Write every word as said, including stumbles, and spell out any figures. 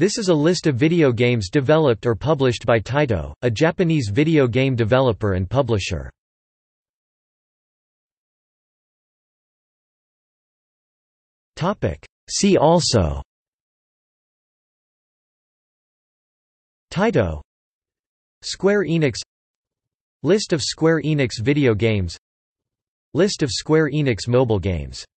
This is a list of video games developed or published by Taito, a Japanese video game developer and publisher. See also: Taito, Square Enix, List of Square Enix video games, List of Square Enix mobile games.